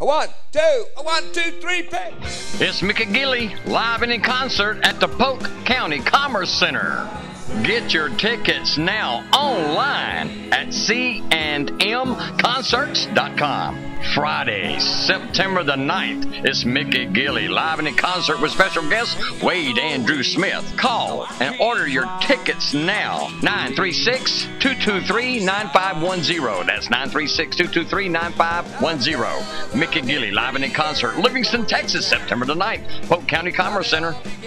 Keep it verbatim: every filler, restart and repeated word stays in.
A one, two, a one, two, three, pay. It's Mickey Gilley, live and in concert at the Polk County Commerce Center. Get your tickets now online at c and m concerts dot com. Friday, September the ninth, it's Mickey Gilley, live and in concert with special guest Wade Andrew Smith. Call and order your tickets now. nine three six, two two three, nine five one zero. That's nine three six, two two three, nine five one zero. Mickey Gilley, live and in concert, Livingston, Texas, September the ninth, Polk County Commerce Center.